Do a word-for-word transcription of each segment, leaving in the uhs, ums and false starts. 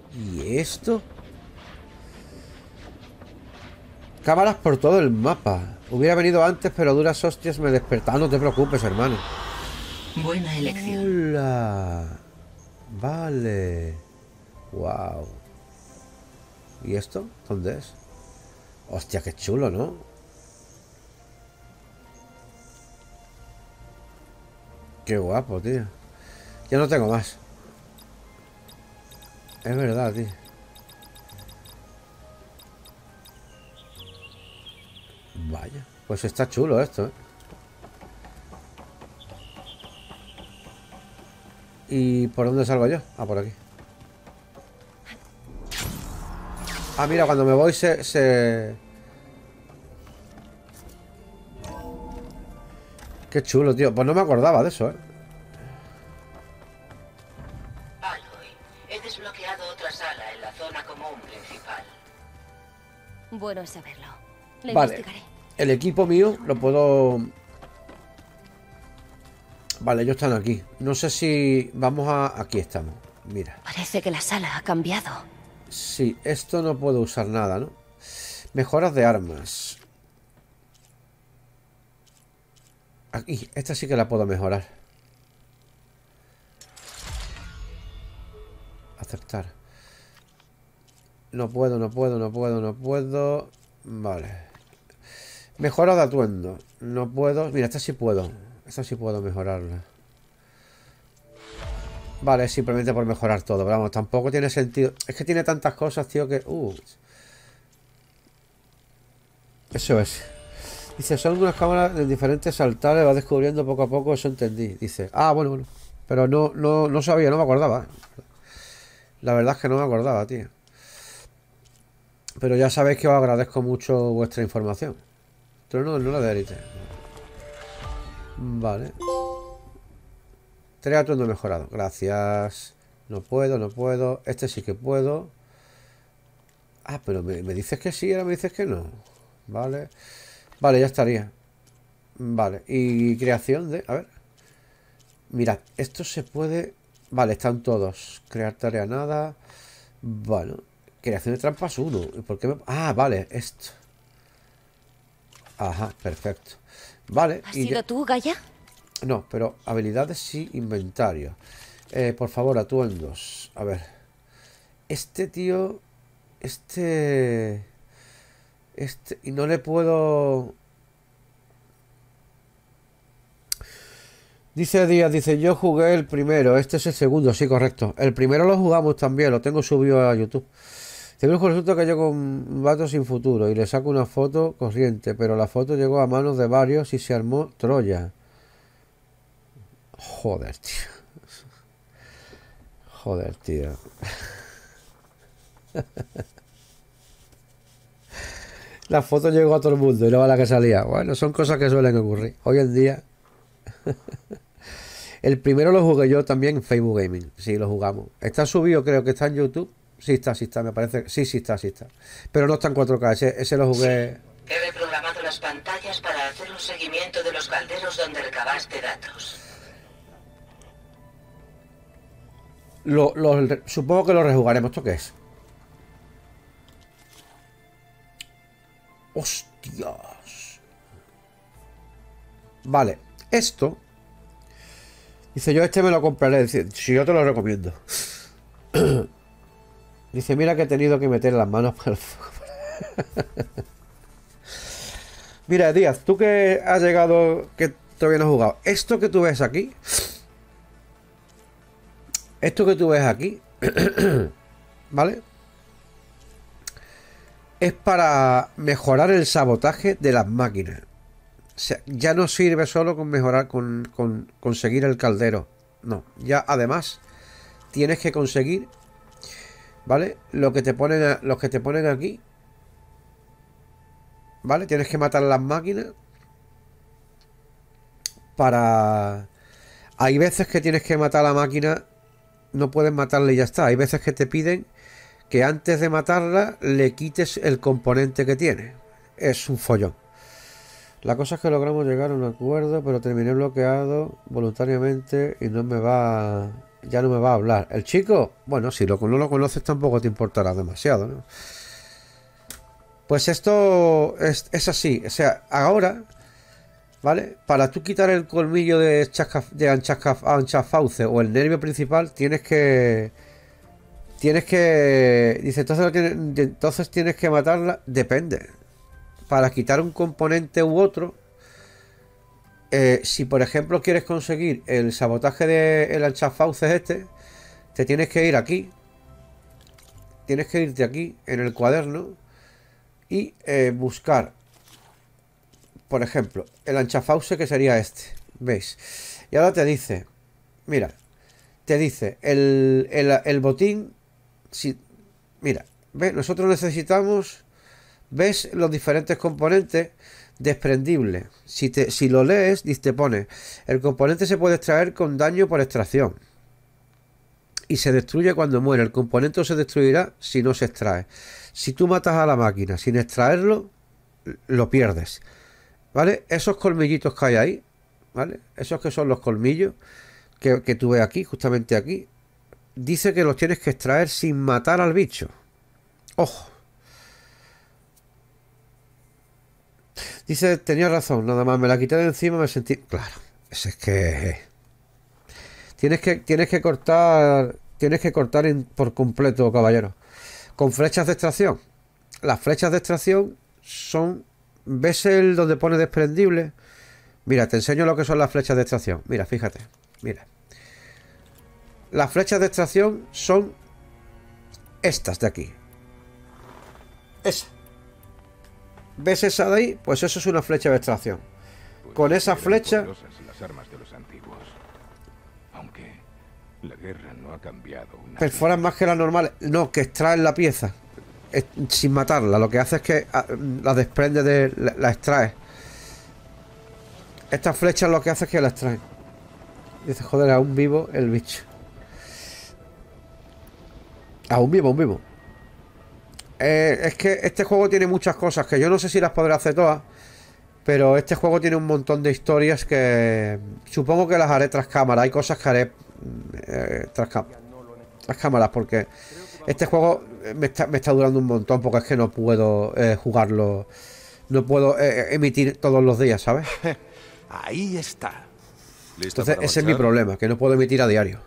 ¿Y esto? Cámaras por todo el mapa. Hubiera venido antes, pero duras hostias me despertaron. No te preocupes, hermano. Buena elección. Hola. Vale. Wow. ¿Y esto? ¿Dónde es? Hostia, qué chulo, ¿no? Qué guapo, tío. Ya no tengo más. Es verdad, tío. Vaya. Pues está chulo esto, ¿eh? ¿Y por dónde salgo yo? Ah, por aquí. Ah, mira, cuando me voy se... se... Qué chulo, tío. Pues no me acordaba de eso, ¿eh? Aloy, he desbloqueado otra sala en la zona común principal. Bueno saberlo. Lo Vale. investigaré. El equipo mío lo puedo... Vale, ellos están aquí. No sé si... Vamos a... Aquí estamos. Mira. Parece que la sala ha cambiado. Sí, esto no puedo usar nada, ¿no? Mejoras de armas. Aquí, esta sí que la puedo mejorar. Aceptar. No puedo, no puedo, no puedo, no puedo. Vale. Mejora de atuendo. No puedo. Mira, esta sí puedo. Esta sí puedo mejorarla. Vale, es simplemente por mejorar todo. Pero vamos, tampoco tiene sentido. Es que tiene tantas cosas, tío, que... Uh. Eso es. Dice, son unas cámaras de diferentes altares. Va descubriendo poco a poco. Eso entendí. Dice, ah, bueno, bueno. Pero no, no, no sabía, no me acordaba. La verdad es que no me acordaba, tío. Pero ya sabéis que os agradezco mucho vuestra información. Pero no, no la de élite. Vale. Tres atuendos mejorados. Gracias. No puedo, no puedo. Este sí que puedo. Ah, pero me, me dices que sí, ahora me dices que no. Vale. Vale, ya estaría. Vale. Y creación de... A ver. Mirad, esto se puede... Vale, están todos. Crear tarea nada. Bueno. Creación de trampas uno. ¿Y por qué me... Ah, vale, esto. Ajá, perfecto. Vale. ¿Has y sido ya... tú, Gaia? No, pero habilidades sí, inventario. Eh, por favor, atuendos. A ver. Este tío... Este... Este... Y no le puedo... Dice Díaz, dice, yo jugué el primero, este es el segundo, sí, correcto. El primero lo jugamos también, lo tengo subido a YouTube. Dice, resulta que yo con un vato sin futuro y le saco una foto corriente, pero la foto llegó a manos de varios y se armó Troya. Joder, tío. Joder, tío. La foto llegó a todo el mundo y no a la que salía. Bueno, son cosas que suelen ocurrir. Hoy en día... El primero lo jugué yo también en Facebook Gaming. Sí, lo jugamos. Está subido, creo que está en YouTube. Sí está, sí está, me parece. Sí, sí está, sí está. Pero no está en cuatro K. Ese, ese lo jugué... Sí. He reprogramado las pantallas para hacer un seguimiento de los calderos donde recabaste datos. Lo, lo, supongo que lo rejugaremos. ¿Esto qué es? ¡Hostias! Vale, esto... Dice, yo este me lo compraré. Dice, si yo te lo recomiendo. Dice, mira que he tenido que meter las manos para el fuego. Mira, Díaz, tú que has llegado, que todavía no has jugado. Esto que tú ves aquí... Esto que tú ves aquí... ¿Vale? Es para mejorar el sabotaje de las máquinas. O sea, ya no sirve solo con mejorar, con, con conseguir el caldero. No, ya además tienes que conseguir, ¿vale? Lo que te ponen, a, los que te ponen aquí, ¿vale? Tienes que matar las máquinas para... Hay veces que tienes que matar a la máquina, no puedes matarle y ya está. Hay veces que te piden que antes de matarla le quites el componente que tiene. Es un follón. La cosa es que logramos llegar a un acuerdo, pero terminé bloqueado voluntariamente y no me va Ya no me va a hablar. El chico, bueno, si lo, no lo conoces tampoco te importará demasiado, ¿no? Pues esto es, es así. O sea, ahora, ¿vale? Para tú quitar el colmillo de, chasca, de anchasca, anchafauce o el nervio principal, tienes que... Tienes que... Dice, entonces, lo tienes- entonces tienes que matarla. Depende. Para quitar un componente u otro, eh, si por ejemplo quieres conseguir el sabotaje del anchafauces este, te tienes que ir aquí. Tienes que irte aquí, en el cuaderno, y eh, buscar, por ejemplo, el anchafauce, que sería este. ¿Veis? Y ahora te dice, mira, te dice, el, el, el botín, si, mira, ¿ves? Nosotros necesitamos, ¿ves? Los diferentes componentes desprendibles. Si, te, si lo lees, te pone, el componente se puede extraer con daño por extracción. Y se destruye cuando muere. El componente se destruirá si no se extrae. Si tú matas a la máquina sin extraerlo, lo pierdes. ¿Vale? Esos colmillitos que hay ahí, ¿vale? Esos que son los colmillos que, que tú ves aquí, justamente aquí, dice que los tienes que extraer sin matar al bicho. Ojo. Dice, tenía razón, nada más me la quité de encima, me sentí... Claro, eso es que... Tienes que, tienes que cortar, tienes que cortar en- por completo, caballero. Con flechas de extracción. Las flechas de extracción son... ¿Ves el donde pone desprendible? Mira, te enseño lo que son las flechas de extracción. Mira, fíjate. Mira. Las flechas de extracción son estas de aquí. Esa. ¿Ves esa de ahí? Pues eso es una flecha de extracción. Pues Con esa eran flecha poderosas las armas de los antiguos. Aunque la guerra no ha cambiado una... perforan más que las normales. No, que extraen la pieza. Es- sin matarla. Lo que hace es que ah, la desprende de... La, la extrae. Estas flechas lo que hace es que la extraen. Dice, joder, aún vivo el bicho. Aún vivo, aún vivo. Eh, es que este juego tiene muchas cosas que yo no sé si las podré hacer todas. Pero este juego tiene un montón de historias que supongo que las haré tras cámara. Hay cosas que haré eh, tras, cá- tras cámaras porque este juego me está, me está durando un montón porque es que no puedo eh, jugarlo. No puedo eh, emitir todos los días, ¿sabes? Ahí está. ¿Listo Entonces para ese es mi marchar? problema, que no puedo emitir a diario.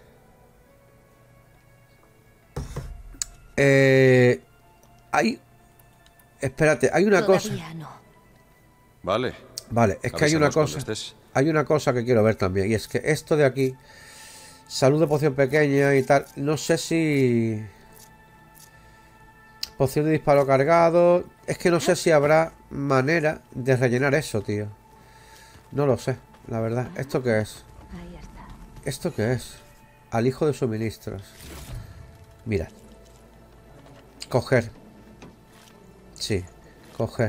Eh, hay... Espérate, hay una cosa... Todavía no. Vale. Vale, es que hay una Avísanos cuando cosa... estés. Hay una cosa que quiero ver también. Y es que esto de aquí... Salud de poción pequeña y tal. No sé si... Poción de disparo cargado. Es que no sé si habrá manera de rellenar eso, tío. No lo sé, la verdad. ¿Esto qué es? Ahí está. ¿Esto qué es? Alijo de suministros. Mira. Coger. Sí, coger.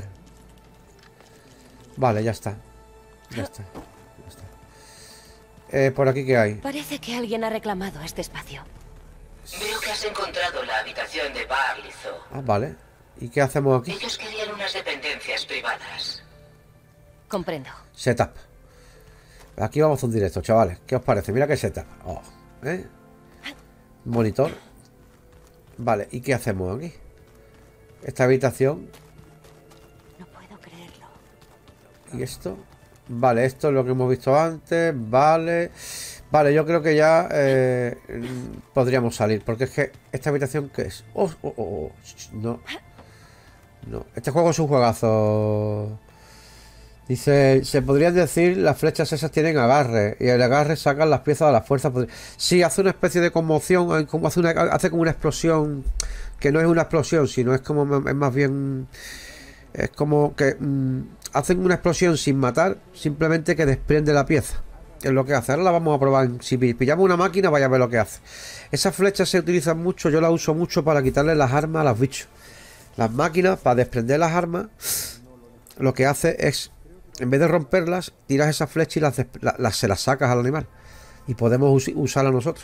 Vale, ya está. Ya está. Ya está. Eh, ¿por aquí qué hay? Parece que alguien ha reclamado este espacio. Veo que has encontrado la habitación de Barlizo. Ah, vale. ¿Y qué hacemos aquí? Ellos querían unas dependencias privadas. Comprendo. Setup. Aquí vamos a un directo, chavales. ¿Qué os parece? Mira qué setup. Oh, ¿eh? Monitor. Vale, ¿y qué hacemos aquí? Esta habitación. No puedo creerlo. ¿Y esto? Vale, esto es lo que hemos visto antes. Vale. Vale, yo creo que ya eh, mm, podríamos salir. Porque es que esta habitación, ¿qué es? Oh, oh, oh, oh. Sh, no. No. Este juego es un juegazo. Dice, se podrían decir, las flechas esas tienen agarre. Y el agarre sacan las piezas a la fuerza. Podri- Sí, hace una especie de conmoción. hay Como hace, una, hace como una explosión. Que no es una explosión, sino es como, es más bien... Es como que mm, hacen una explosión sin matar, simplemente que desprende la pieza. Es lo que hace. Ahora la vamos a probar. Si pi- pillamos una máquina, vaya a ver lo que hace. Esas flechas se utilizan mucho, yo las uso mucho para quitarle las armas a los bichos. Las máquinas, para desprender las armas, lo que hace es, en vez de romperlas, tiras esas flechas y las, des- la- las- se las sacas al animal. Y podemos us- usarlas nosotros.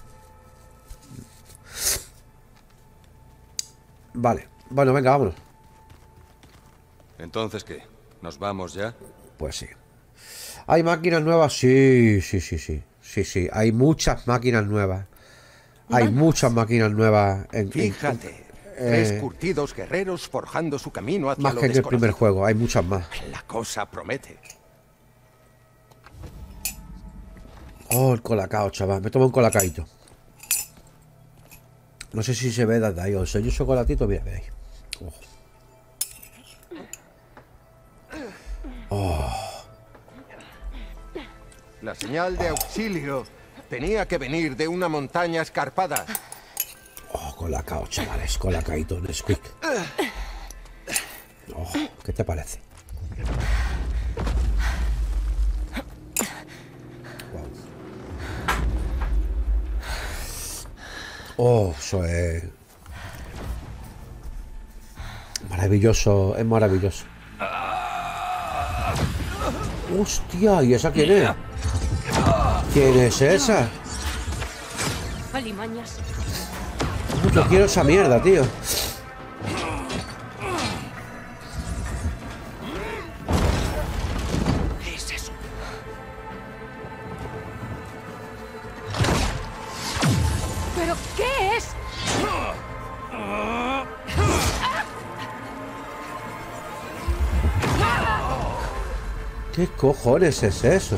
Vale. Bueno, venga, vámonos. Entonces, ¿qué? ¿Nos vamos ya? Pues sí. ¿Hay máquinas nuevas? Sí, sí, sí, sí. Sí, sí, hay muchas máquinas nuevas. Hay Vamos. muchas máquinas nuevas. En, en- Fíjate. eh, Tres curtidos guerreros forjando su camino hacia más lo que en el primer desconocido. juego, hay muchas más. La cosa promete. Oh, el colacao, chaval. Me tomo un colacaito. No sé si se ve desde ahí. Os enseño un chocolatito. Mira, veis. Oh. La señal de auxilio tenía que venir de una montaña escarpada. Oh, colacao, chavales. Colacaito, Nesquik. Oh, ¿qué te parece? Oh, eso es maravilloso, es maravilloso. Hostia, ¿y esa quién es? ¿Quién es esa? Alimañas. Uy, yo quiero esa mierda, tío. ¿Qué es eso? ¿Pero qué es? ¿Qué cojones es eso?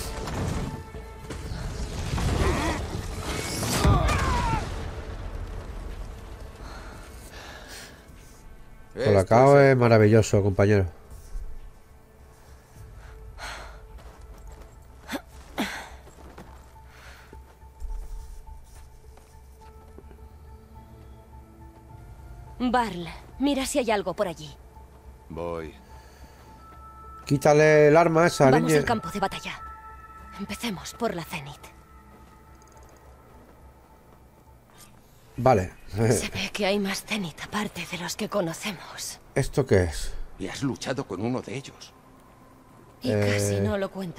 Colacao es maravilloso, compañero. Barl, mira si hay algo por allí. Voy. Quítale el arma a esa Vamos niña. al campo de batalla. Empecemos por la Zenith. Vale. Se ve que hay más Zenith aparte de los que conocemos. ¿Esto qué es? Y has luchado con uno de ellos. Y Eh. casi no lo cuento.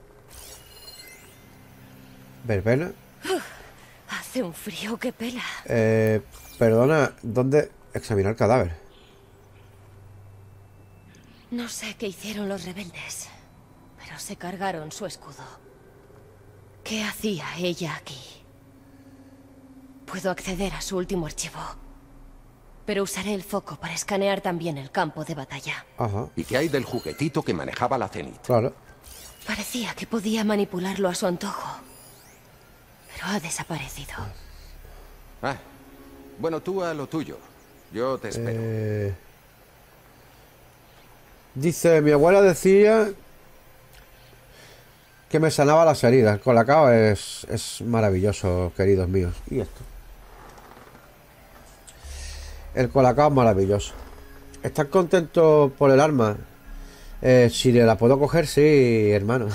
¿Verbena? Hace un frío que pela. Eh, perdona, ¿dónde examinar el cadáver? No sé qué hicieron los rebeldes, pero se cargaron su escudo. ¿Qué hacía ella aquí? Puedo acceder a su último archivo, pero usaré el foco para escanear también el campo de batalla. Ajá, ¿Y qué hay del juguetito que manejaba la Zenith? claro. Parecía que podía manipularlo a su antojo, pero ha desaparecido. Ah, bueno, tú a lo tuyo. Yo te espero. Eh, dice, mi abuela decía que me sanaba las heridas. El colacao es, es maravilloso, queridos míos. ¿Y esto? El colacao es maravilloso. ¿Estás contento por el arma? Eh, si le la puedo coger, sí, hermano.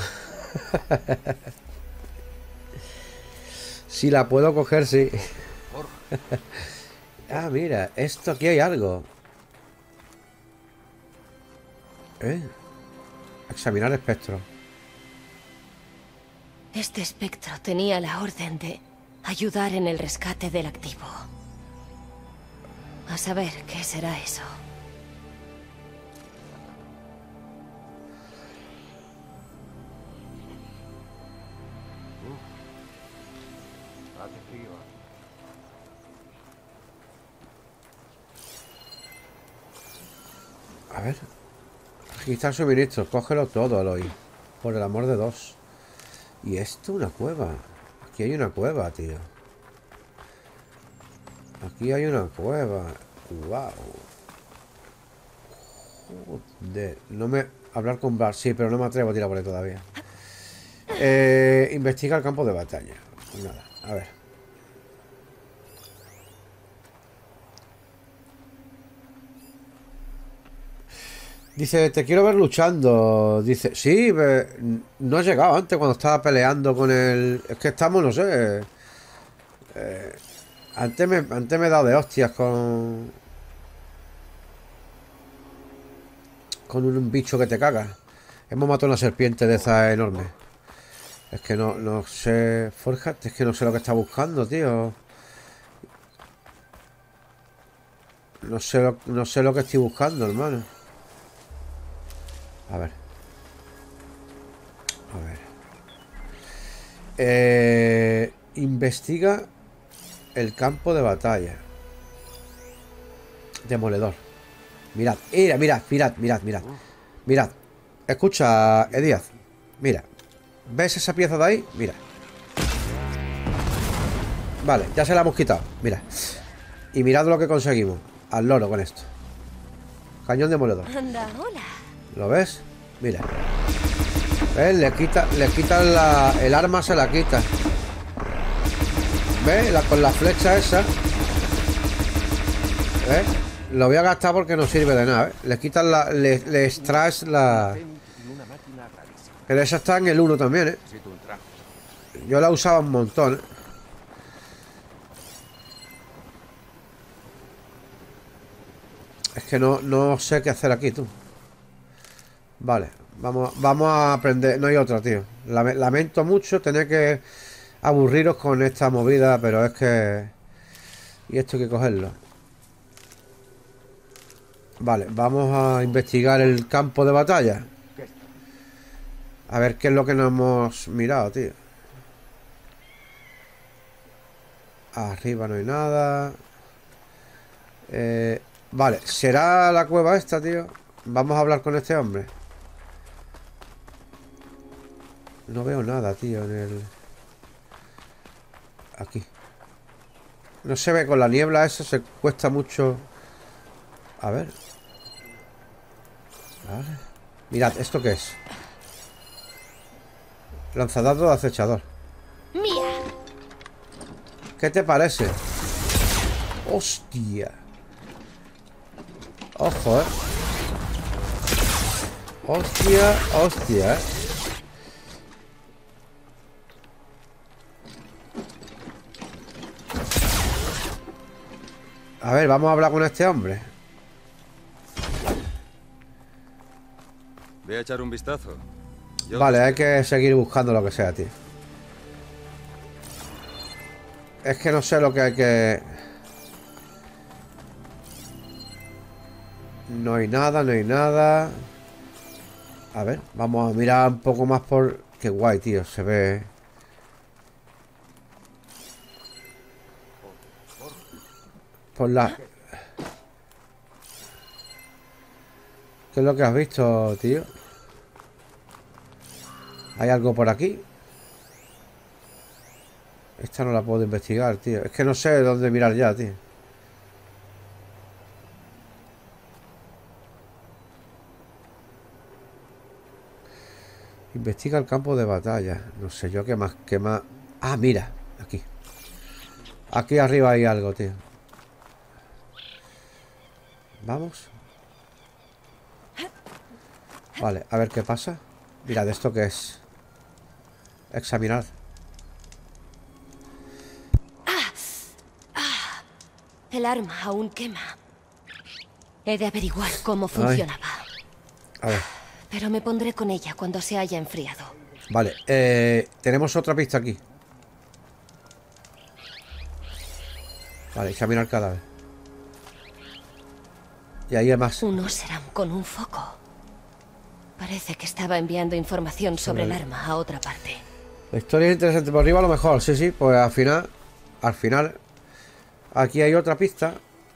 Si la puedo coger, sí. Ah, mira, esto aquí hay algo. ¿Eh? Examinar espectro. Este espectro tenía la orden de ayudar en el rescate del activo. A saber qué será eso. A ver. Registrar suministros. Cógelo todo, Aloy. Por el amor de Dios. Y esto, una cueva. Aquí hay una cueva, tío. Aquí hay una cueva. Wow. Joder. No me... Hablar con Bar. Sí, pero no me atrevo a tirar por ahí todavía. Eh, investiga el campo de batalla. Pues nada, a ver. Dice, te quiero ver luchando. Dice, sí, ve- no has llegado antes cuando estaba peleando con el... Es que estamos, no sé. eh, antes, me, antes me he dado de hostias con... Con un bicho que te caga. Hemos matado una serpiente de esa enorme. Es que no, no sé... Forja, es que no sé lo que está buscando, tío. No sé lo, no sé lo que estoy buscando, hermano. A ver. A ver. Eh, investiga el campo de batalla. Demoledor. Mirad, mira, mirad, mirad, mirad, mirad. Mirad. Escucha, Edíaz. Mira. ¿Ves esa pieza de ahí? Mira. Vale, ya se la hemos quitado. Mira. Y mirad lo que conseguimos. Al loro con esto. Cañón demoledor. Anda, hola. ¿Lo ves? Mira. ¿Ves? Le quita, le quita la, el arma, se la quita. ¿Ves? La, con la flecha esa. ¿Ves? Lo voy a gastar porque no sirve de nada, ¿eh? Le quitas la... Le, le extraes la... Pero esa está en el uno también, ¿eh? Yo la usaba un montón, ¿eh? Es que no, no sé qué hacer aquí, tú. Vale, vamos, vamos a aprender. No hay otra, tío. Lame- Lamento mucho tener que aburriros con esta movida, pero es que... Y esto hay que cogerlo. Vale, vamos a investigar el campo de batalla. A ver qué es lo que nos hemos mirado, tío. Arriba no hay nada. Eh, vale, ¿será la cueva esta, tío? Vamos a hablar con este hombre. No veo nada, tío, en el... Aquí. No se ve con la niebla esa, se cuesta mucho... A ver. Vale. Mirad, ¿esto qué es? Lanzadardo de acechador. Mía. ¿Qué te parece? Hostia. Ojo, eh. Hostia, hostia, eh. A ver, vamos a hablar con este hombre. Voy a echar un vistazo. Yo Vale, hay que seguir buscando lo que sea, tío. Es que no sé lo que hay que... No hay nada, no hay nada. A ver, vamos a mirar un poco más por... Qué guay, tío, se ve... Por la... ¿Qué es lo que has visto, tío? ¿Hay algo por aquí? Esta no la puedo investigar, tío. Es que no sé dónde mirar ya, tío. Investiga el campo de batalla. No sé yo qué más, qué más... Ah, mira, aquí. Aquí arriba hay algo, tío. Vamos. Vale, a ver qué pasa. Mirad, ¿esto qué es? Examinar. El arma aún quema. He de averiguar cómo funcionaba. A ver. Pero me pondré con ella cuando se haya enfriado. Vale, eh, tenemos otra pista aquí. Vale, examinar el cadáver. Y ahí hay más. Un Oseram con un foco. Parece que estaba enviando información sobre el arma a otra parte. La historia es interesante. Por arriba a lo mejor, sí, sí. Pues al final... Al final... Aquí hay otra pista.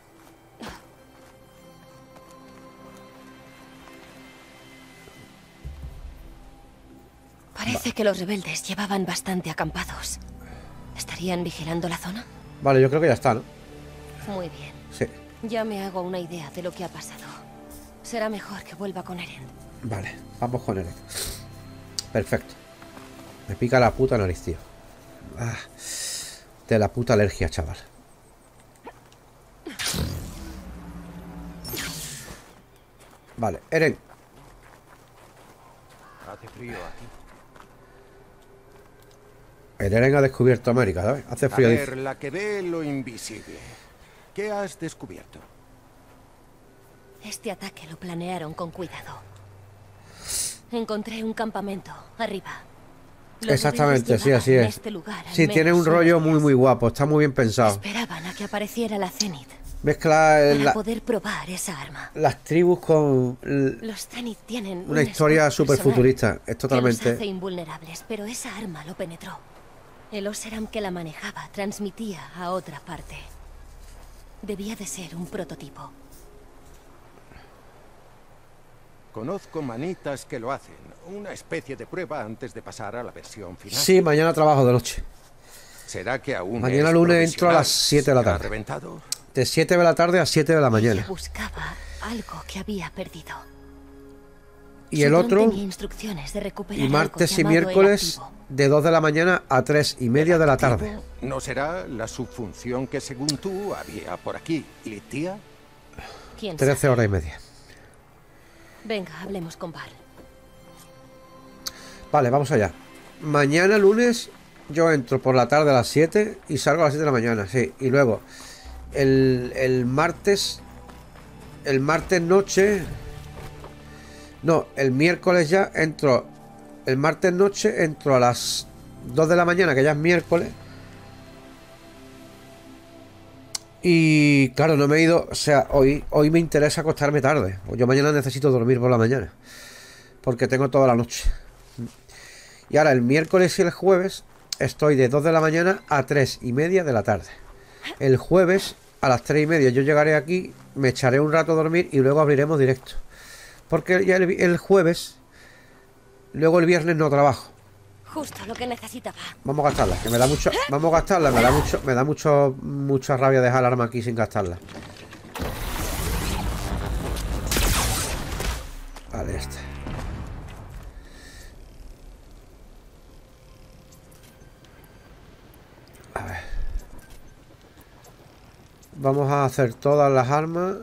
Parece que los rebeldes llevaban bastante acampados. ¿Estarían vigilando la zona? Vale, yo creo que ya está, ¿no? Muy bien. Sí. Ya me hago una idea de lo que ha pasado. Será mejor que vuelva con Eren. Vale, vamos con él. Perfecto. Me pica la puta nariz, tío. Ah, de la puta alergia, chaval. Vale, Eren. Hace frío aquí. El Eren ha descubierto América, ¿sabes? Hace frío. A Dice. ver, la que ve lo invisible. ¿Qué has descubierto? Este ataque lo planearon con cuidado. Encontré un campamento arriba. Los Exactamente, rebeldes sí, así llevaban es. este lugar al Sí, tiene menos un rollo unos muy, días. muy guapo. Está muy bien pensado. Esperaban a que apareciera la Zenith Mezcla para la- poder probar esa arma. las tribus con l- Los Zenith tienen una un historia escudo súper personal futurista. Es que los hace totalmente... invulnerables, pero esa arma lo penetró. El Oseram que la manejaba transmitía a otra parte. Debía de ser un prototipo. Conozco manitas que lo hacen. Una especie de prueba antes de pasar a la versión final. Sí, mañana trabajo de noche. ¿Será que aún Mañana es lunes entro a las provisional? siete de la ¿Se ha tarde. reventado? De siete de la tarde a siete de la Ella mañana. buscaba algo que había perdido. Y el Su dron otro, tenía instrucciones de recuperar y algo martes y llamado el miércoles, activo. de dos de la mañana a tres y media de la tarde. ¿No será la subfunción que según tú había por aquí, Litia? ¿Quién sabe? trece horas y media. Venga, hablemos con Val. Vale, vamos allá. Mañana lunes yo entro por la tarde a las siete y salgo a las siete de la mañana, sí. Y luego, el, el martes, el martes noche... No, el miércoles ya entro... El martes noche entro a las dos de la mañana, que ya es miércoles. Y claro, no me he ido... O sea, hoy, hoy me interesa acostarme tarde. Yo mañana necesito dormir por la mañana. Porque tengo toda la noche. Y ahora el miércoles y el jueves estoy de dos de la mañana a tres y media de la tarde. El jueves a las tres y media yo llegaré aquí, me echaré un rato a dormir y luego abriremos directo. Porque ya el, el jueves, luego el viernes no trabajo. Justo lo que necesitaba. Vamos a gastarla, que me da mucho, vamos a gastarla, me da mucho, me da mucho, mucha rabia dejar el arma aquí sin gastarla. Vale, este. A ver. Vamos a hacer todas las armas.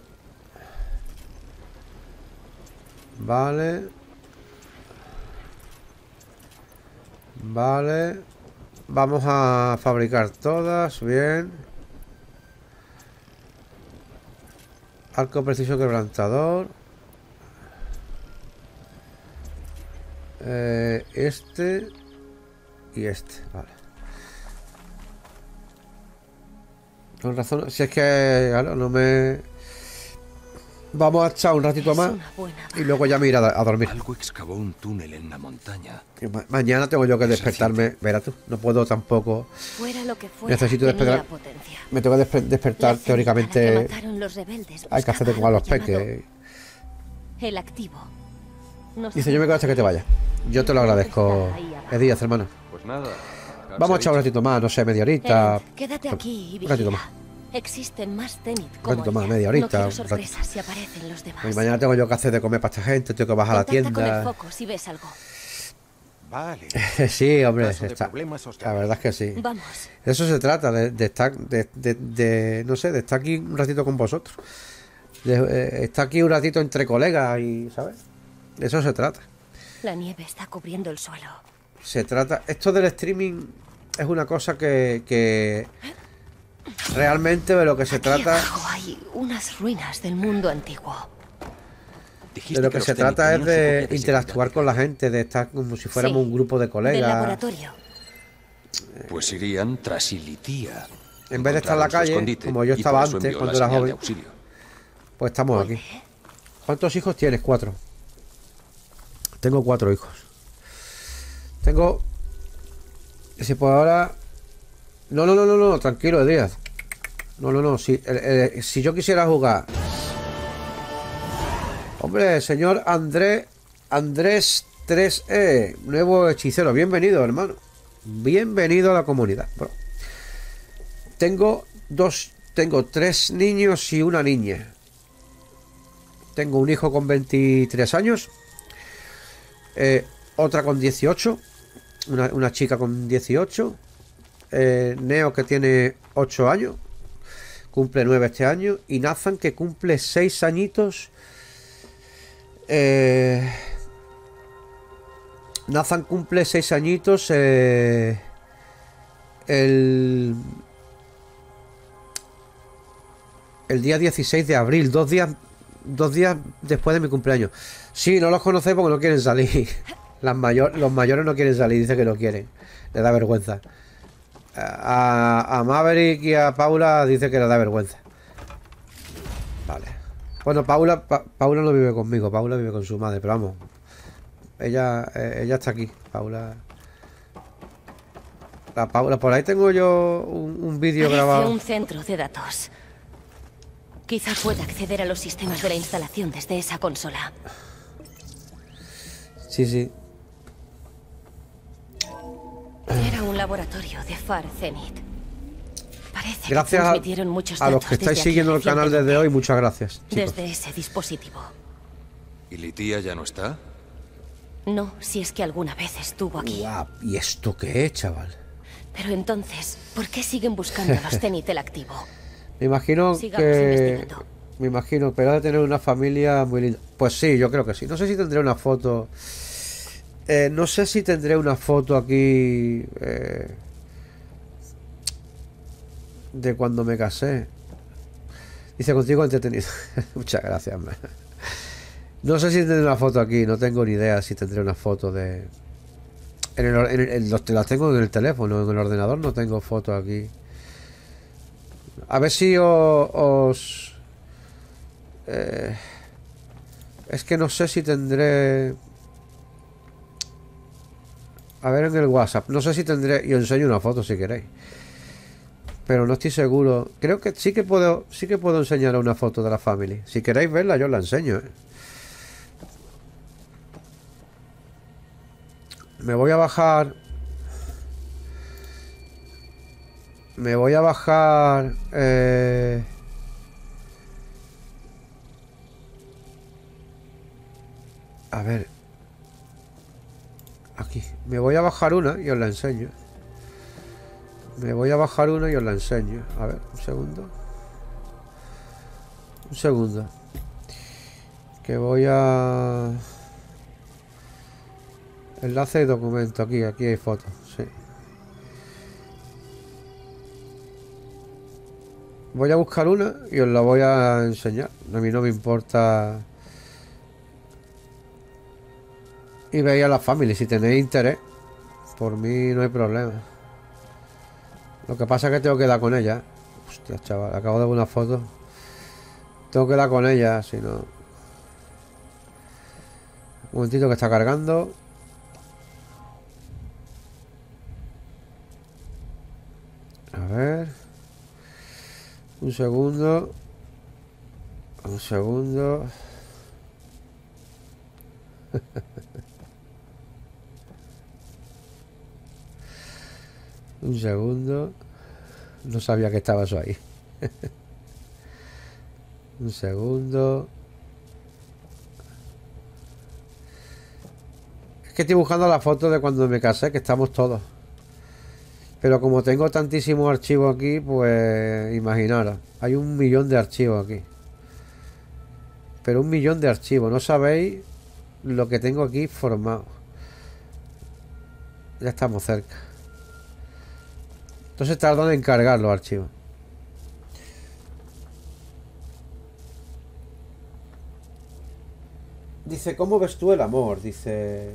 Vale. Vale. Vamos a fabricar todas. Bien. Arco preciso quebrantador. Eh, este. Y este. Vale. Con razón. Si es que claro, no me... Vamos a echar un ratito Es más una buena y luego ya me iré a, a dormir. Algo excavó un túnel en la montaña. Y ma- mañana tengo yo que despertarme. Verás tú, no puedo tampoco. Fuera lo que fuera, Necesito tenía despegar- potencia. Me tengo que despe- despertar. La célula Teóricamente que mataron los rebeldes hay que hacer buscaba como a los algo llamado peques. El activo. No Dice, sé yo me quedo hasta que te vayas. Yo te lo agradezco. Es días, hermano. Pues nada. Vamos a echar un ratito más, no sé, media horita. Ed, quédate aquí y Un ratito vigila. más. Existen más Zenith como ratito más, ella. media horita, No un quiero ratito. sorpresas si aparecen los demás. Y mañana tengo yo que hacer de comer para esta gente. Tengo que bajar a la Contacta con el tienda. foco si ves algo. Vale. Sí, hombre, Caso de está- problemas, os la llamo. verdad es que sí. Vamos. De eso se trata, de, de estar, de, de- de- no sé, de estar aquí un ratito con vosotros. De, eh, estar aquí un ratito entre colegas y, ¿sabes? De eso se trata. La nieve está cubriendo el suelo. Se trata... Esto del streaming es una cosa que, que realmente de lo que se Aquí trata... abajo hay unas ruinas del mundo antiguo. Dijiste De lo que los se Zenith trata es tenían su de propia interactuar con la seguridad. gente, de estar como si fuéramos Sí, un grupo de Del colegas. laboratorio. Pues irían tras Ilitía. En vez de estar en la Encontraron su calle, escondite como yo y estaba por eso antes, envió cuando la era señal de joven. auxilio. Pues estamos aquí. ¿Cuántos hijos tienes? Cuatro. Tengo cuatro hijos. Tengo... Si pues ahora... No, no, no, no, no, tranquilo, Díaz. No, no, no. Si, eh, eh, si yo quisiera jugar... Hombre, señor Andrés... Andrés tres E, nuevo hechicero. Bienvenido, hermano. Bienvenido a la comunidad, bro. Tengo dos... Tengo tres niños y una niña. Tengo un hijo con veintitrés años. Eh, otra con dieciocho. Una, una chica con dieciocho. Eh, Neo, que tiene ocho años. Cumple nueve este año. Y Nathan, que cumple seis añitos. Eh, Nathan cumple seis añitos. Eh, el... El día dieciséis de abril. Dos días... Dos días después de mi cumpleaños. Sí, no los conocéis porque no quieren salir. Las mayor, los mayores no quieren salir, dice que no quieren. Le da vergüenza. A, a Maverick y a Paula dice que le da vergüenza. Vale. Bueno, Paula, Pa- Paula no vive conmigo, Paula vive con su madre, pero vamos. Ella, eh, ella está aquí, Paula. La Paula, por ahí tengo yo un, un vídeo Parece grabado. un centro de datos. Quizá pueda acceder a los sistemas de la instalación desde esa consola. Sí, sí. Era un laboratorio de Far Zenith. Parece Gracias que a, transmitieron muchos a los datos que estáis desde aquí siguiendo el canal desde hoy, muchas gracias, chicos. Desde ese dispositivo. ¿Y Litia ya no está? No, si es que alguna vez estuvo aquí. Guau, ¿y esto qué es, chaval? Pero entonces, ¿por qué siguen buscando a los Zenith el activo? Me imagino Sigamos que... investigando. Me imagino, pero ha de tener una familia muy linda. Pues sí, yo creo que sí. No sé si tendré una foto... Eh, no sé si tendré una foto aquí... Eh, de cuando me casé. Dice, contigo entretenido. Muchas gracias, man. No sé si tendré una foto aquí. No tengo ni idea si tendré una foto de... En el, en el- en los, las tengo en el teléfono. En el ordenador no tengo foto aquí. A ver si o- os... eh, es que no sé si tendré... A ver en el WhatsApp. No sé si tendré... Y os enseño una foto si queréis. Pero no estoy seguro. Creo que sí que puedo... Sí que puedo enseñar una foto de la family. Si queréis verla, yo os la enseño, ¿eh? Me voy a bajar... Me voy a bajar... Eh... A ver. Aquí. Me voy a bajar una y os la enseño. Me voy a bajar una y os la enseño. A ver, un segundo. Un segundo. Que voy a... Enlace y documento. Aquí, aquí hay fotos. Sí. Voy a buscar una y os la voy a enseñar. A mí no me importa... Y veis a la family, si tenéis interés. Por mí no hay problema. Lo que pasa es que tengo que dar con ella. Hostia, chaval, acabo de ver una foto. Tengo que dar con ella, si no... Un momentito que está cargando. A ver. Un segundo. Un segundo. Un segundo. No sabía que estaba eso ahí. Un segundo. Es que estoy buscando la foto de cuando me casé, que estamos todos. Pero como tengo tantísimos archivos aquí, pues imaginaros. Hay un millón de archivos aquí. Pero un millón de archivos. No sabéis lo que tengo aquí formado. Ya estamos cerca. Entonces tardan en cargar los archivos. Dice, ¿cómo ves tú el amor? Dice...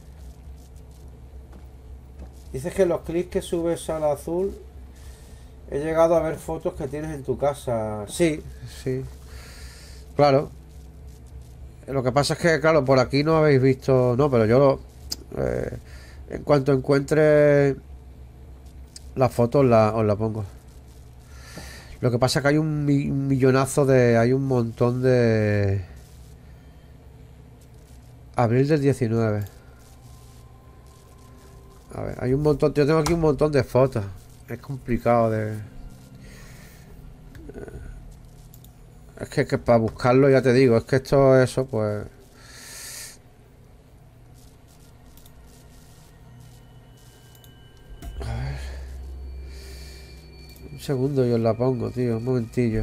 Dices que los clips que subes al azul... He llegado a ver fotos que tienes en tu casa. Sí, sí. Claro. Lo que pasa es que, claro, por aquí no habéis visto... No, pero yo lo... Eh, en cuanto encuentre... La foto os la, os la pongo. Lo que pasa es que hay un, mi- un millonazo de... Hay un montón de... Abril del diecinueve. A ver, hay un montón... Yo tengo aquí un montón de fotos. Es complicado de... Es que, que para buscarlo ya te digo. Es que esto, eso, pues... Un segundo y os la pongo, tío. Un momentillo.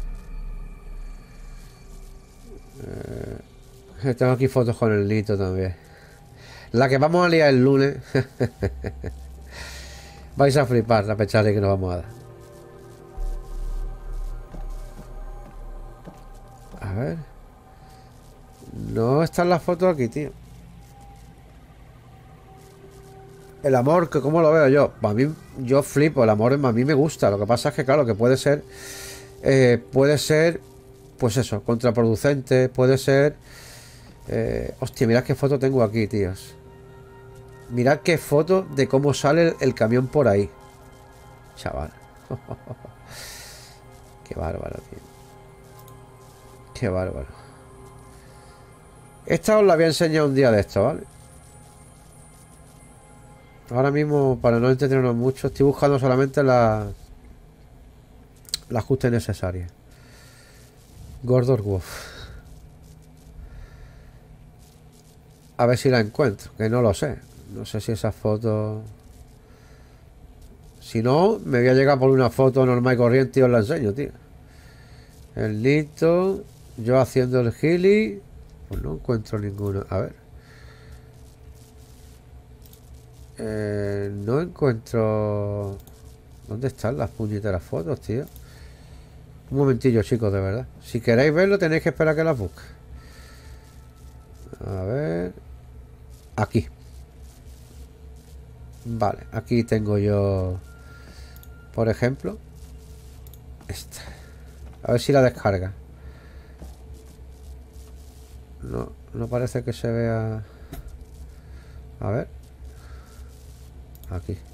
Eh, tengo aquí fotos con el Nito también. La que vamos a liar el lunes. Vais a flipar la pechada que nos vamos a dar. A ver. No están las fotos aquí, tío. El amor, que ¿cómo lo veo yo? A mí, yo flipo, el amor a mí me gusta. Lo que pasa es que, claro, que puede ser... eh, puede ser, pues eso, contraproducente. Puede ser... Eh, hostia, mirad qué foto tengo aquí, tíos. Mirad qué foto de cómo sale el, el camión por ahí. Chaval. Qué bárbaro, tío. Qué bárbaro. Esta os la voy a enseñar un día de esto, ¿vale? Ahora mismo, para no entretenernos mucho, estoy buscando solamente la... el ajuste necesario. Gordor Wolf. A ver si la encuentro, que no lo sé. No sé si esa foto... Si no, me voy a llegar por una foto normal y corriente y os la enseño, tío. El Nito, yo haciendo el gili. Pues no encuentro ninguno. A ver. Eh, no encuentro... ¿Dónde están las puñeteras fotos, tío? Un momentillo, chicos, de verdad. Si queréis verlo, tenéis que esperar a que las busque. A ver... Aquí. Vale, aquí tengo yo... Por ejemplo... Esta. A ver si la descarga. No, no parece que se vea... A ver. Aquí.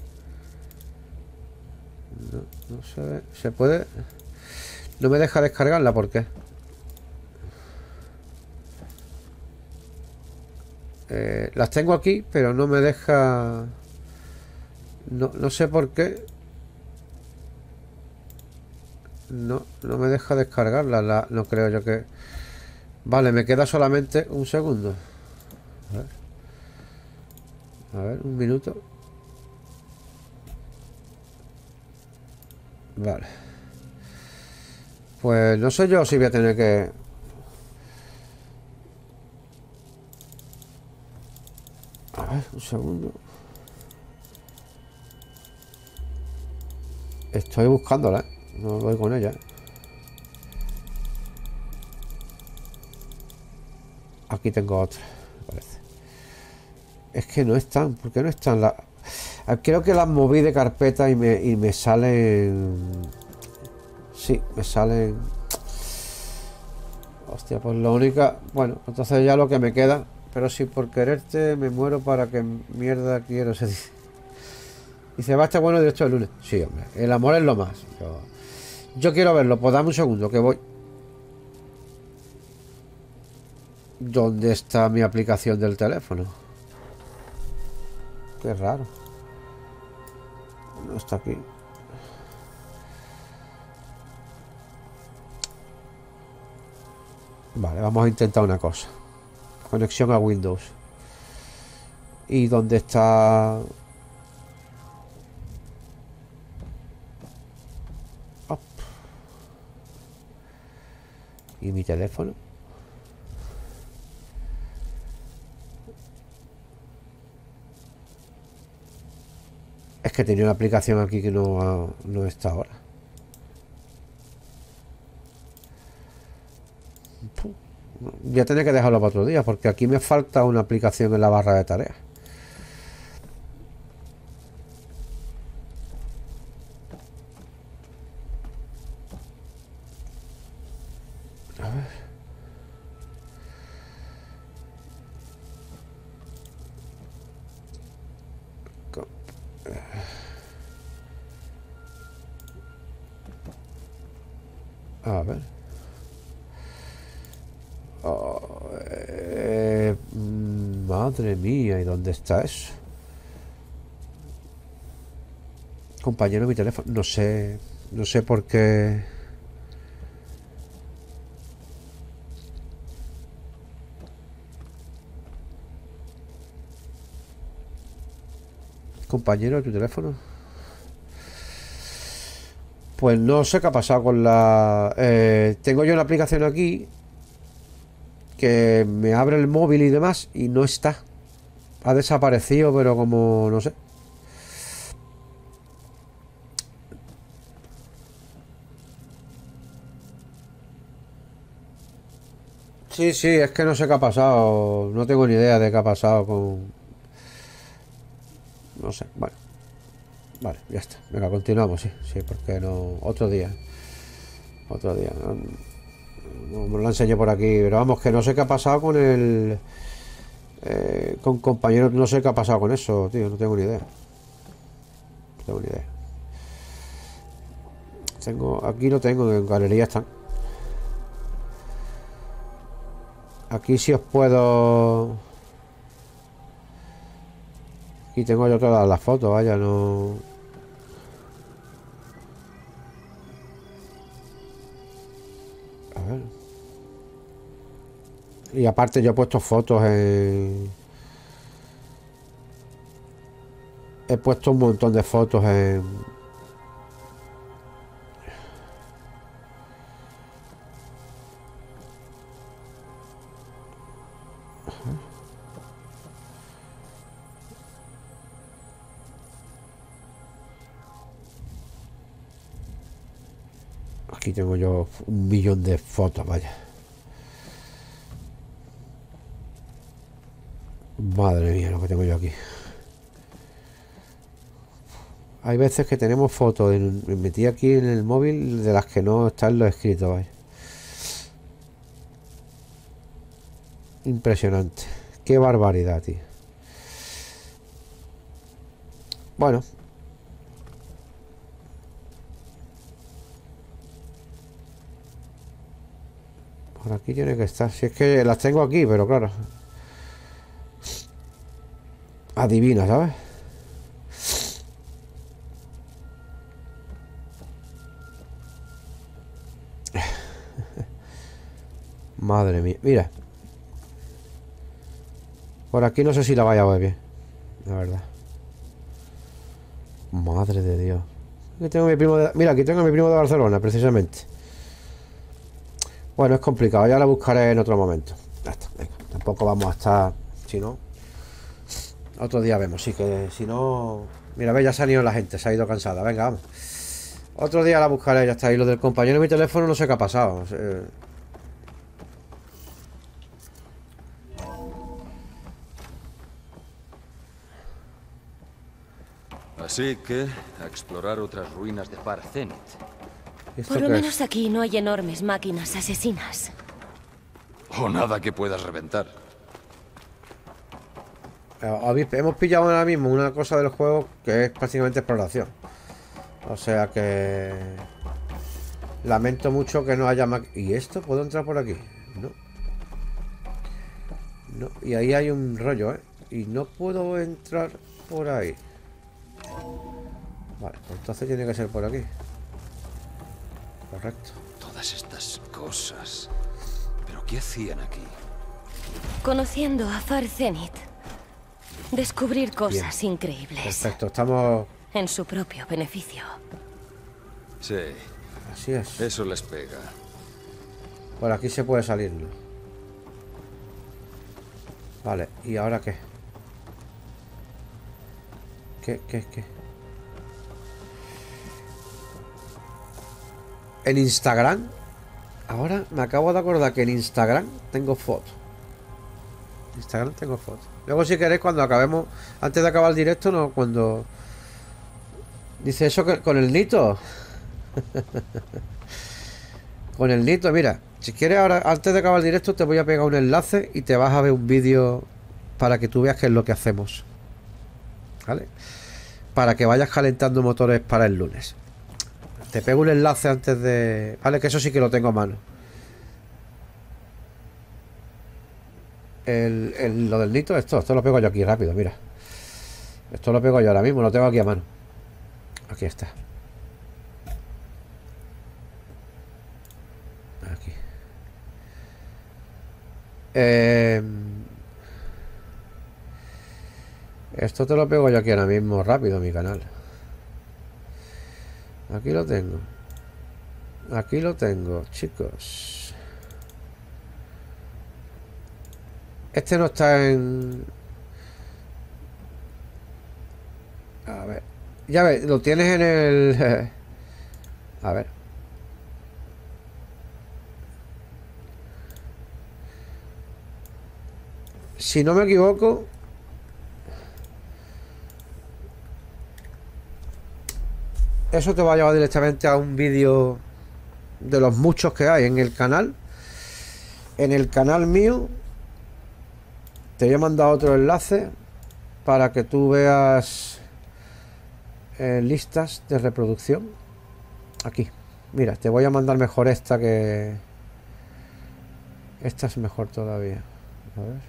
No, no se ve. Se puede... No me deja descargarla, ¿por qué? Eh, las tengo aquí, pero no me deja... No, no sé por qué. No, no me deja descargarla. La, no creo yo que... Vale, me queda solamente un segundo. A ver. A ver, un minuto. Vale. Pues no sé yo si voy a tener que... A ver, un segundo. Estoy buscándola, ¿eh? No voy con ella. Aquí tengo otra, me parece. Es que no están. ¿Por qué no están? La... Creo que las moví de carpeta y me, y me salen... Sí, me salen... Hostia, pues lo única... Bueno, entonces ya lo que me queda... Pero si por quererte me muero para que mierda quiero, se dice. Dice, va a estar bueno directo el lunes. Sí, hombre, el amor es lo más. Yo, yo quiero verlo, pues dame un segundo que voy. ¿Dónde está mi aplicación del teléfono? Qué raro. No está aquí. Vale, vamos a intentar una cosa. Conexión a Windows. ¿Y dónde está? Op. ¿Y mi teléfono? Es que tenía una aplicación aquí que no, no está ahora. Puh. Voy a tener que dejarlo para otro día porque aquí me falta una aplicación en la barra de tareas. A ver. A ver. Oh, eh, madre mía, ¿y dónde está eso? Compañero, mi teléfono. No sé. No sé por qué. Compañero, tu teléfono. Pues no sé qué ha pasado con la... Eh, tengo yo una aplicación aquí que me abre el móvil y demás y no está. Ha desaparecido, pero como... no sé. Sí, sí, es que no sé qué ha pasado. No tengo ni idea de qué ha pasado con... No sé, bueno. Vale, ya está. Venga, continuamos, sí. Sí, porque no... Otro día. Otro día. No, no me lo enseñé por aquí. Pero vamos, que no sé qué ha pasado con el... eh, con compañeros. No sé qué ha pasado con eso, tío. No tengo ni idea. No tengo ni idea. Tengo, aquí lo tengo, en galería están. Aquí sí os puedo. Aquí tengo yo todas las fotos, vaya, no. A ver. Y aparte yo he puesto fotos en... He puesto un montón de fotos en... Aquí tengo yo un millón de fotos, vaya. Madre mía, lo que tengo yo aquí. Hay veces que tenemos fotos en, me metí aquí en el móvil de las que no están los escritos, vaya. Impresionante. Qué barbaridad, tío. Bueno. Por aquí tiene que estar. Si es que las tengo aquí, pero claro. Adivina, ¿sabes? Madre mía. Mira. Por aquí no sé si la vaya a ver bien. La verdad. Madre de Dios. Aquí tengo a mi primo de... Mira, aquí tengo a mi primo de Barcelona, precisamente. Bueno, es complicado. Ya la buscaré en otro momento. Ya está, venga. Tampoco vamos a estar... Si no... Otro día vemos. Sí, que si no... Mira, ve, ya se ha ido la gente. Se ha ido cansada. Venga, vamos. Otro día la buscaré. Ya está. Y lo del compañero de mi teléfono no sé qué ha pasado. Eh... Así que, a explorar otras ruinas de Far-Zenith. ¿Esto Por lo qué es? menos aquí no hay enormes máquinas asesinas. O nada que puedas reventar. Eh, Hemos pillado ahora mismo una cosa del juego que es prácticamente exploración. O sea que... Lamento mucho que no haya más... ¿Y esto? ¿Puedo entrar por aquí? No. No. Y ahí hay un rollo, ¿eh? Y no puedo entrar por ahí. Vale, pues entonces tiene que ser por aquí. Correcto. Todas estas cosas. ¿Pero qué hacían aquí? Conociendo a Far-Zenith, descubrir cosas Bien. increíbles. Perfecto, estamos... En su propio beneficio. Sí, Así es. eso les pega. Por aquí se puede salir, ¿no? Vale, ¿y ahora qué? ¿Qué, qué, qué? En Instagram. Ahora me acabo de acordar que en Instagram tengo fotos. En Instagram tengo fotos. Luego si queréis cuando acabemos, antes de acabar el directo, no, cuando... Dice eso que con el Nito. Con el Nito, mira. Si quieres ahora, antes de acabar el directo, te voy a pegar un enlace y te vas a ver un vídeo para que tú veas qué es lo que hacemos. ¿Vale? Para que vayas calentando motores para el lunes. Te pego un enlace antes de... Vale, que eso sí que lo tengo a mano. El, el, lo del Nito, esto, esto lo pego yo aquí rápido, mira. Esto lo pego yo ahora mismo, lo tengo aquí a mano. Aquí está. Aquí. Eh, esto te lo pego yo aquí ahora mismo rápido a mi canal. Aquí lo tengo. Aquí lo tengo, chicos. Este no está en... A ver. Ya ves, lo tienes en el... A ver. Si no me equivoco... Eso te va a llevar directamente a un vídeo de los muchos que hay en el canal. En el canal mío Te voy a mandar otro enlace para que tú veas eh, listas de reproducción. Aquí. Mira, te voy a mandar mejor esta que... Esta es mejor todavía. A ver.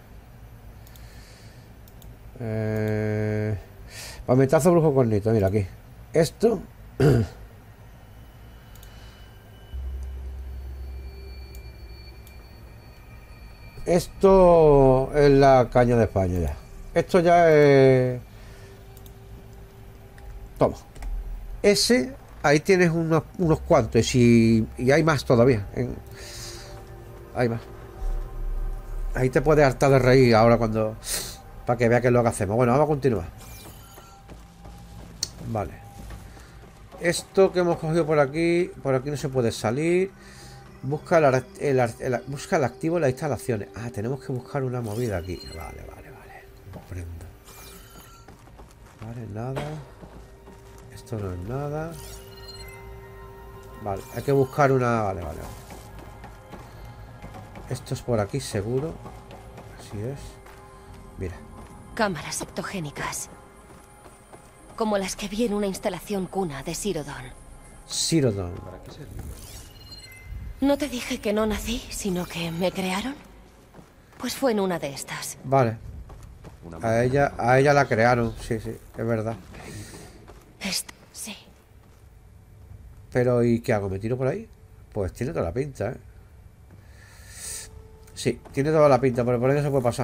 Eh... Palmetazo brujo cornito, mira aquí. Esto... Esto es la caña de España ya. Esto ya es... Toma. Ese, ahí tienes unos, unos cuantos y, y hay más todavía. En... Hay más. Ahí te puedes hartar de reír ahora cuando... Para que vea qué es lo que hacemos. Bueno, vamos a continuar. Vale. Esto que hemos cogido por aquí... Por aquí no se puede salir. Busca el, el, el, busca el activo en las instalaciones. Ah, tenemos que buscar una movida aquí. Vale, vale, vale. Comprendo. Vale, nada. Esto no es nada. Vale, hay que buscar una... Vale, vale, vale. Esto es por aquí, seguro. Así es. Mira. Cámaras septogénicas. Como las que vi en una instalación cuna de Sirodon. Sirodon. ¿Para qué sirve? ¿No te dije que no nací, sino que me crearon? Pues fue en una de estas. Vale. A ella, a ella la crearon, sí, sí, es verdad. Est- sí. Pero, ¿y qué hago? ¿Me tiro por ahí? Pues tiene toda la pinta, ¿eh? Sí, tiene toda la pinta, pero por ahí no se puede pasar.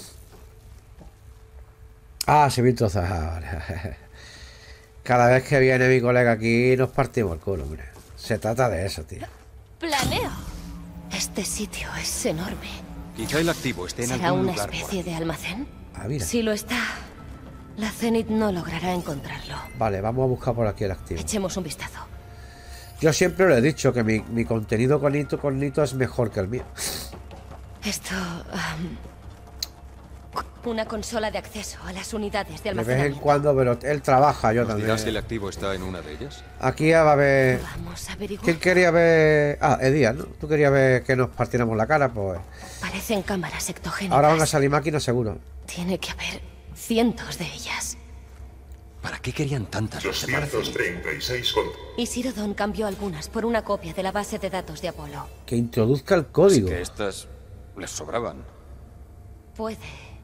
Ah, se vi trozas. Ah, vale. Cada vez que viene mi colega aquí nos partimos el culo, hombre. Se trata de eso, tío. ¡Planeo! Este sitio es enorme. Quizá el activo esté en ¿Será algún una lugar por especie aquí. de almacén? Ah, mira. Si lo está, la Zenith no logrará encontrarlo. Vale, vamos a buscar por aquí el activo. Echemos un vistazo. Yo siempre le he dicho que mi, mi contenido con Nito, con Nito es mejor que el mío. Esto... am, una consola de acceso a las unidades de De vez en almacenamiento. cuando, pero él trabaja, yo ¿Nos también. dirás si el activo está en una de ellas? Aquí va a haber... Vamos a averiguar. ¿Quién quería ver...? Ah, Edías, ¿no? Tú querías ver que nos partiéramos la cara, pues... Parecen cámaras sectogénicas. Ahora van a salir máquinas seguro. Tiene que haber cientos de ellas. ¿Para qué querían tantas? No se parecen. doscientos treinta y seis con... Y Sirodon cambió algunas por una copia de la base de datos de Apolo. Que introduzca el código. Que estas les sobraban. Puede.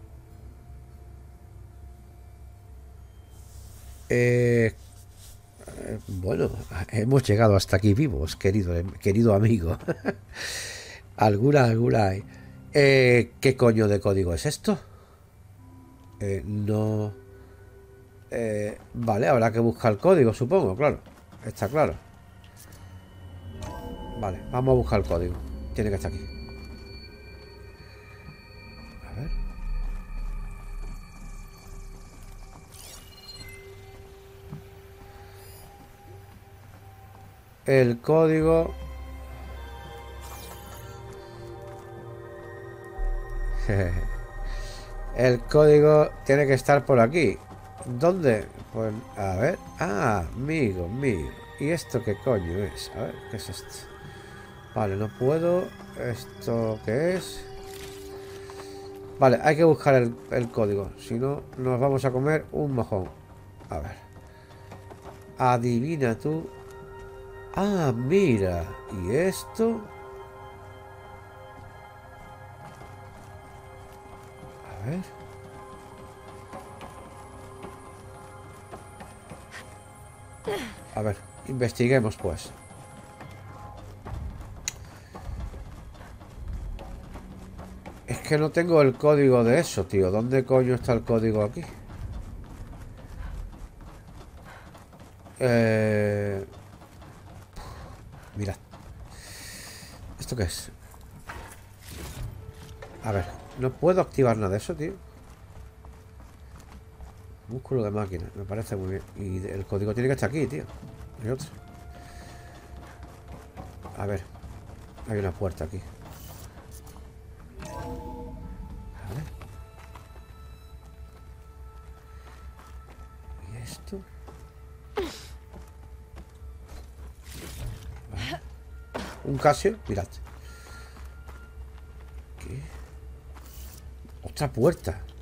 Eh, eh, bueno, hemos llegado hasta aquí vivos, querido, querido amigo. alguna, alguna hay. Eh, ¿Qué coño de código es esto? Eh, no... Eh, vale, habrá que buscar el código, supongo, claro. Está claro. Vale, vamos a buscar el código. Tiene que estar aquí. A ver. El código... El código tiene que estar por aquí. ¿Dónde? Pues, a ver. Ah, amigo mío. ¿Y esto qué coño es? A ver, ¿qué es esto? Vale, no puedo. ¿Esto qué es? Vale, hay que buscar el, el código. Si no, nos vamos a comer un mojón. A ver. Adivina tú. Ah, mira. ¿Y esto? A ver. A ver, investiguemos pues. Es que no tengo el código de eso, tío. ¿Dónde coño está el código aquí? Eh... Mira. ¿Esto qué es? A ver, no puedo activar nada de eso, tío. Músculo de máquina, me parece muy bien. Y el código tiene que estar aquí, tío. Hay otro. A ver. Hay una puerta aquí. A ver. ¿Y esto? Vale. Un Casio, mirad. ¿Qué? Otra puerta.